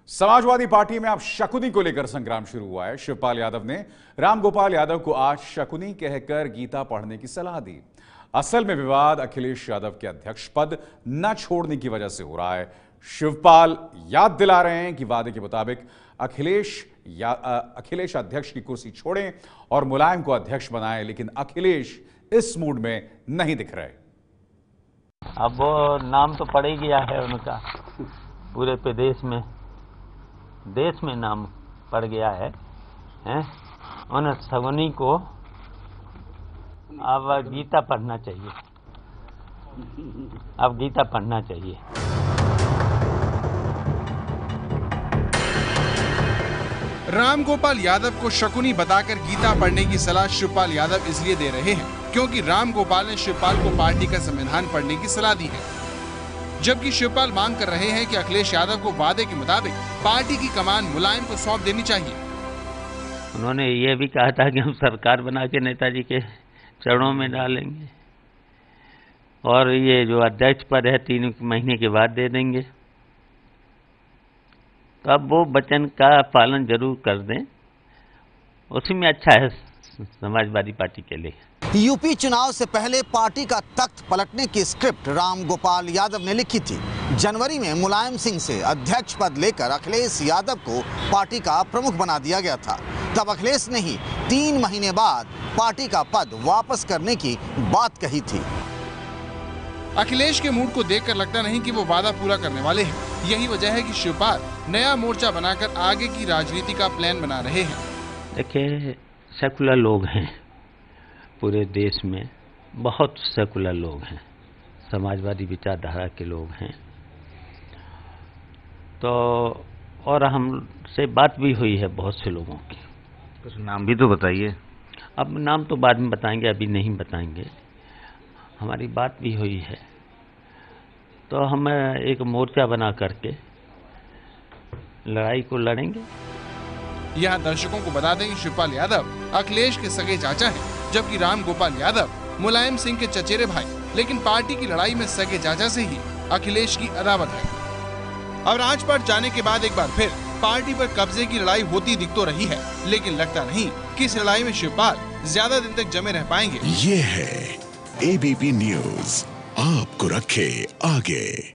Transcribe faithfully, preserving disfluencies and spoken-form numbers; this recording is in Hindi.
समाजवादी पार्टी में अब शकुनी को लेकर संग्राम शुरू हुआ है। शिवपाल यादव ने रामगोपाल यादव को आज शकुनी कहकर गीता पढ़ने की सलाह दी। असल में विवाद अखिलेश यादव के अध्यक्ष पद न छोड़ने की वजह से हो रहा है। शिवपाल याद दिला रहे हैं कि वादे के मुताबिक अखिलेश या अखिलेश अध्यक्ष की कुर्सी छोड़ें और मुलायम को अध्यक्ष बनाएं, लेकिन अखिलेश इस मूड में नहीं दिख रहे। अब नाम तो पड़ ही गया है उनका, पूरे प्रदेश में देश में नाम पड़ गया है, हैं? उन शकुनी को अब गीता पढ़ना चाहिए, अब गीता पढ़ना चाहिए। रामगोपाल यादव को शकुनी बताकर गीता पढ़ने की सलाह शिवपाल यादव इसलिए दे रहे हैं क्योंकि रामगोपाल ने शिवपाल को पार्टी का संविधान पढ़ने की सलाह दी है, जबकि शिवपाल मांग कर रहे हैं कि अखिलेश यादव को वादे के मुताबिक पार्टी की कमान मुलायम को सौंप देनी चाहिए। उन्होंने ये भी कहा था कि हम सरकार बना के नेताजी के चरणों में डालेंगे और ये जो अध्यक्ष पद है तीन महीने के बाद दे देंगे। तो अब वो वचन का पालन जरूर कर दें, उसी में अच्छा है समाजवादी पार्टी के लिए। यूपी चुनाव से पहले पार्टी का तख्त पलटने की स्क्रिप्ट रामगोपाल यादव ने लिखी थी। जनवरी में मुलायम सिंह से अध्यक्ष पद लेकर अखिलेश यादव को पार्टी का प्रमुख बना दिया गया था। तब अखिलेश ने ही तीन महीने बाद पार्टी का पद वापस करने की बात कही थी। अखिलेश के मूड को देखकर लगता नहीं कि वो वादा पूरा करने वाले हैं। यही वजह है कि शिवपाल नया मोर्चा बनाकर आगे की राजनीति का प्लान बना रहे हैं। देखिए, सेकुलर लोग हैं पूरे देश में, बहुत सेकुलर लोग हैं, समाजवादी विचारधारा के लोग हैं। तो और हमसे बात भी हुई है बहुत से लोगों की। कुछ नाम भी तो बताइए। अब नाम तो बाद में बताएंगे, अभी नहीं बताएंगे। हमारी बात भी हुई है, तो हम एक मोर्चा बना करके लड़ाई को लड़ेंगे। यहाँ दर्शकों को बता दें कि शिवपाल यादव अखिलेश के सगे चाचा हैं, जबकि रामगोपाल यादव मुलायम सिंह के चचेरे भाई। लेकिन पार्टी की लड़ाई में सगे चाचा से ही अखिलेश की अदावत है। अब राजपाट जाने के बाद एक बार फिर पार्टी पर कब्जे की लड़ाई होती दिख तो रही है, लेकिन लगता नहीं कि इस लड़ाई में शिवपाल ज्यादा दिन तक जमे रह पाएंगे। ये है एबीपी न्यूज़, आपको रखे आगे।